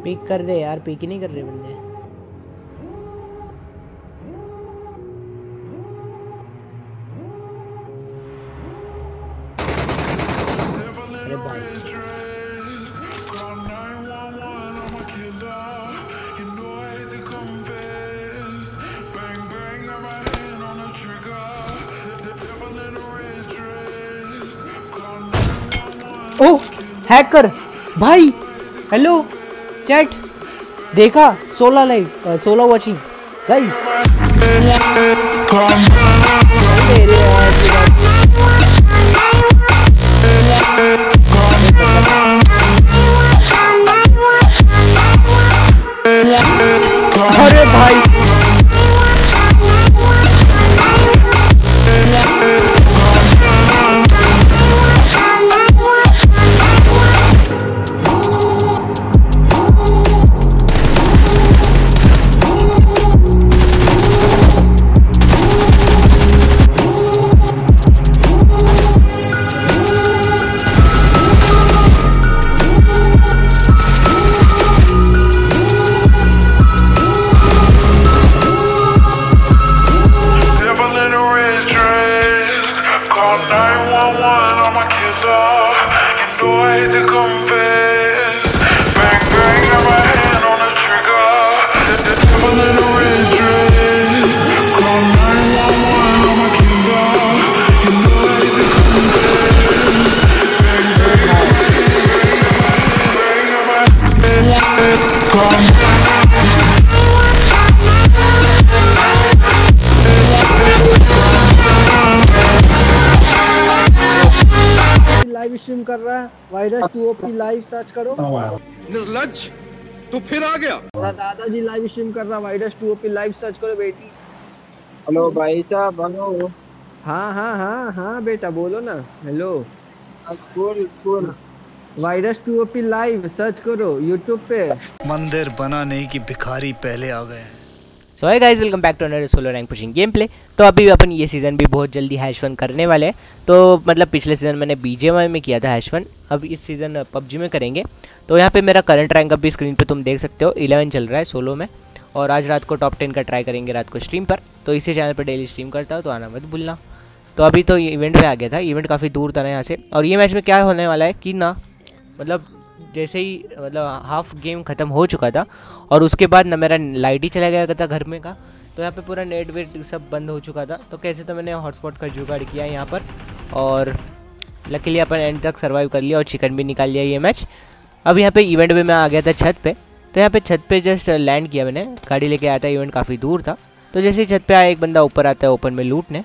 Pick कर दे यार, pick ही नहीं कर रहे बंदे। अरे भाई ओह हैकर भाई, हेलो चैट, देखा 16 लाइव 16 वॉचिंग गाइस। अरे भाई लाइव स्ट्रीम कर रहा है वायरस 2OP लाइव सर्च करो। निर्लज्ज तू फिर आ गया। दादाजी लाइव स्ट्रीम कर रहा है वायरस 2OP लाइव सर्च करो बेटी। हेलो भाई साहब, हेलो। हाँ हाँ हाँ हाँ बेटा बोलो ना। Hello cool virus 2OP live search करो यूट्यूब पे। मंदिर बनाने की भिखारी पहले आ गए। So hi guys, welcome back to another solo rank pushing game play. तो अभी अपन ये सीज़न भी बहुत जल्दी हैश वन करने वाले हैं। तो मतलब पिछले सीज़न मैंने BGMI में किया था हैश वन, अब इस सीज़न PUBG में करेंगे। तो यहाँ पे मेरा करंट रैंक अभी स्क्रीन पे तुम देख सकते हो 11 चल रहा है सोलो में। और आज रात को टॉप 10 का ट्राई करेंगे रात को स्ट्रीम पर। तो इसी चैनल पर डेली स्ट्रीम करता हूँ, तो आना मत भूलना। तो अभी तो इवेंट पे आ गया था, इवेंट काफ़ी दूर था ना यहाँ से। और ये मैच में क्या होने वाला है कि ना, मतलब जैसे ही मतलब हाफ गेम ख़त्म हो चुका था और उसके बाद ना मेरा लाइट ही चला गया था घर में का। तो यहाँ पे पूरा नेट वेट सब बंद हो चुका था। तो कैसे तो मैंने हॉटस्पॉट का जुगाड़ किया यहाँ पर, और लकीली अपन एंड तक सर्वाइव कर लिया और चिकन भी निकाल लिया ये मैच। अब यहाँ पे इवेंट में मैं आ गया था छत पे। तो यहाँ पे छत पे जस्ट लैंड किया मैंने, गाड़ी लेके आया था, इवेंट काफ़ी दूर था। तो जैसे ही छत पे आया, एक बंदा ऊपर आता है ओपन में लूटने।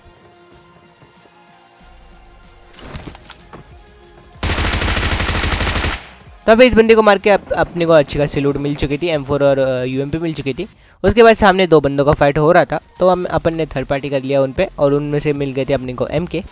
तब इस बंदे को मार के अपने को अच्छी खासी लूट मिल चुकी थी, M4 और UMP मिल चुकी थी। उसके बाद सामने दो बंदों का फाइट हो रहा था, तो हम अपन ने थर्ड पार्टी कर लिया उन पे, और उनमें से मिल गए थे अपने को MK।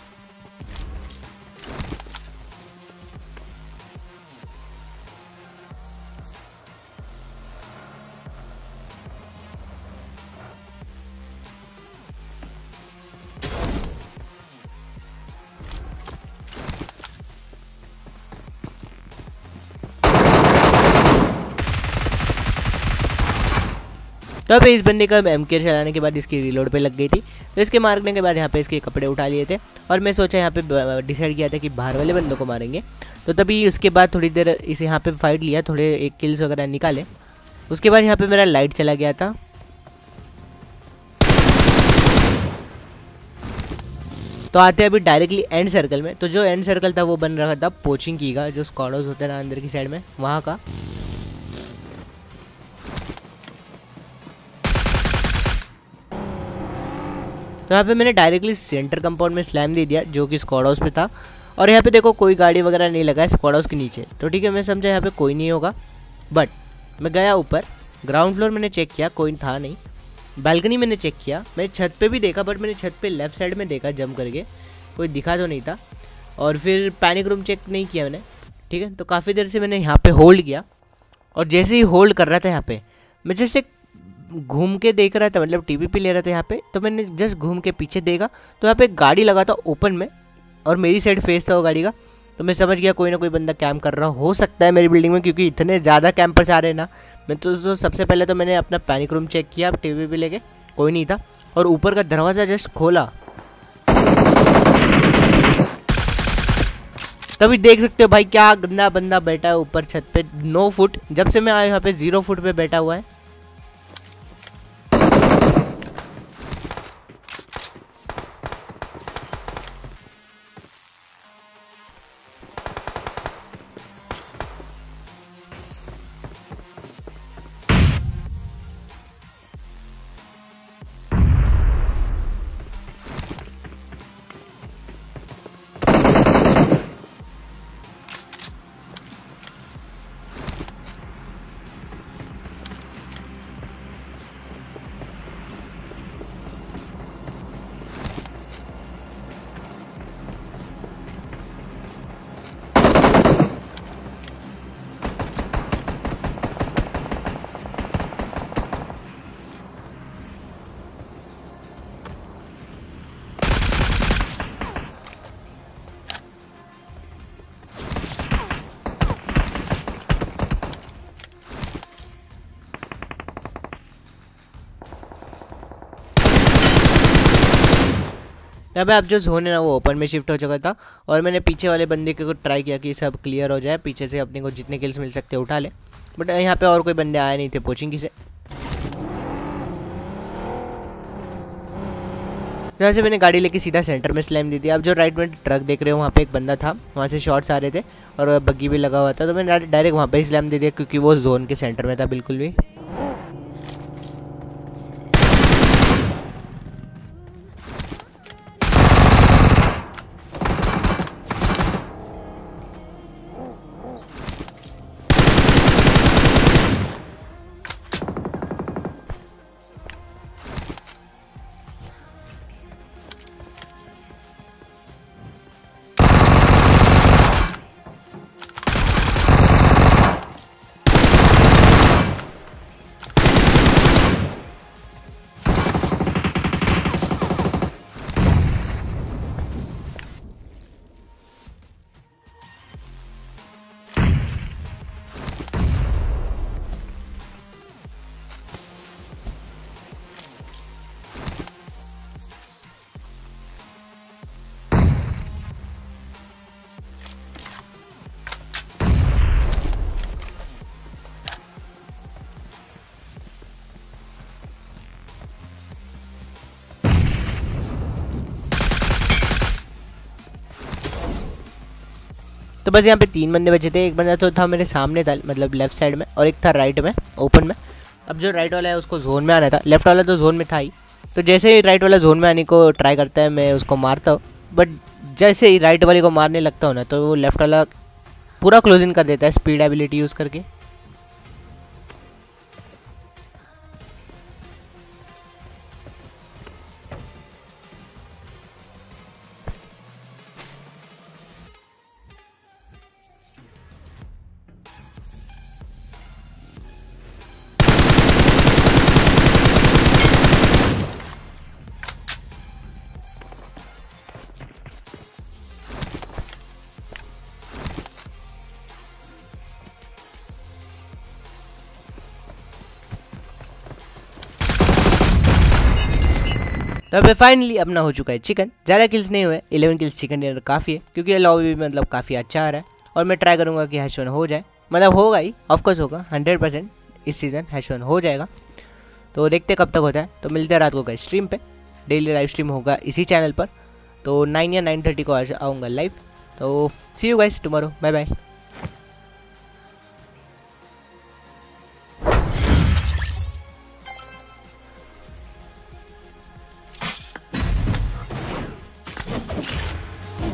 तो अब इस बंदे का MK चलाने के बाद इसकी रिलोड पे लग गई थी। तो इसके मारने के बाद यहाँ पे इसके कपड़े उठा लिए थे, और मैं सोचा यहाँ पे डिसाइड किया था कि बाहर वाले बंदों को मारेंगे। तो तभी उसके बाद थोड़ी देर इसे यहाँ पे फाइट लिया, थोड़े एक किल्स वगैरह निकाले। उसके बाद यहाँ पे मेरा लाइट चला गया था। तो आते अभी डायरेक्टली एंड सर्कल में। तो जो एंड सर्कल था वो बन रहा था पोचिंग की का, जो स्क्वाड्स होते हैं ना अंदर की साइड में, वहाँ का। तो यहाँ पे मैंने डायरेक्टली सेंटर कंपाउंड में स्लैम दे दिया, जो कि स्क्वाड हाउस पे था। और यहाँ पे देखो कोई गाड़ी वगैरह नहीं लगा है स्क्वाड हाउस के नीचे। तो ठीक है, मैं समझा यहाँ पे कोई नहीं होगा। बट मैं गया ऊपर, ग्राउंड फ्लोर मैंने चेक किया, कोई था नहीं। बालकनी मैंने चेक किया, मैंने छत पे भी देखा, बट मैंने छत पे लेफ्ट साइड में देखा जंप करके, कोई दिखा तो नहीं था। और फिर पैनिक रूम चेक नहीं किया मैंने, ठीक है। तो काफ़ी देर से मैंने यहाँ पे होल्ड किया, और जैसे ही होल्ड कर रहा था यहाँ पे, मैं जैसे घूम के देख रहा था, मतलब TPP ले रहा था यहाँ पे। तो मैंने जस्ट घूम के पीछे देखा, तो यहाँ पे गाड़ी लगा था ओपन में, और मेरी साइड फेस था वो गाड़ी का। तो मैं समझ गया कोई ना कोई बंदा कैंप कर रहा हो सकता है मेरी बिल्डिंग में, क्योंकि इतने ज़्यादा कैंपर्स आ रहे हैं ना। मैं तो सबसे पहले तो मैंने अपना पैनिक रूम चेक किया टीवी पे लेके, कोई नहीं था, और ऊपर का दरवाज़ा जस्ट खोला तभी देख सकते हो भाई क्या गंदा बंदा बैठा है ऊपर छत पे 9 फुट। जब से मैं आया यहाँ पे 0 फुट पे बैठा हुआ है। यहाँ पे अब जो जोन है ना वो ओपन में शिफ्ट हो चुका था, और मैंने पीछे वाले बंदे को ट्राई किया कि सब क्लियर हो जाए, पीछे से अपने को जितने किल्स मिल सकते उठा ले, बट यहाँ पे और कोई बंदे आए नहीं थे पोचिंग से। यहाँ से मैंने गाड़ी लेके सीधा सेंटर में स्लैम दी थी। अब जो राइट में ट्रक देख रहे हो वहाँ पे एक बंदा था, वहाँ से शॉट्स आ रहे थे और बग्गी भी लगा हुआ था, तो मैंने डायरेक्ट वहाँ पे ही स्लैम दे दिया क्योंकि वो जोन के सेंटर में था बिल्कुल भी। तो बस यहाँ पे 3 बंदे बचे थे। एक बंदा तो था मेरे सामने था, मतलब लेफ्ट साइड में, और एक था राइट में ओपन में। अब जो राइट वाला है उसको जोन में आना था, लेफ्ट वाला तो जोन में था ही। तो जैसे ही राइट वाला जोन में आने को ट्राई करता है मैं उसको मारता हूँ, बट जैसे ही राइट वाले को मारने लगता हूँ ना तो वो लेफ्ट वाला पूरा क्लोजिंग कर देता है स्पीड एबिलिटी यूज़ करके। तो अब फाइनली अपना हो चुका है चिकन। ज़्यादा किल्स नहीं हुए, 11 किल्स चिकन डिनर काफ़ी है, क्योंकि ये लॉबी भी मतलब काफ़ी अच्छा आ रहा है। और मैं ट्राई करूँगा कि हैश 1 हो जाए, मतलब होगा ही, ऑफकोर्स होगा 100% इस सीज़न हैश 1 हो जाएगा। तो देखते कब तक होता है। तो मिलते हैं रात को गाइस स्ट्रीम पे, डेली लाइव स्ट्रीम होगा इसी चैनल पर। तो 9 या 9:30 को आऊँगा लाइव। तो see you guys tomorrow, bye bye.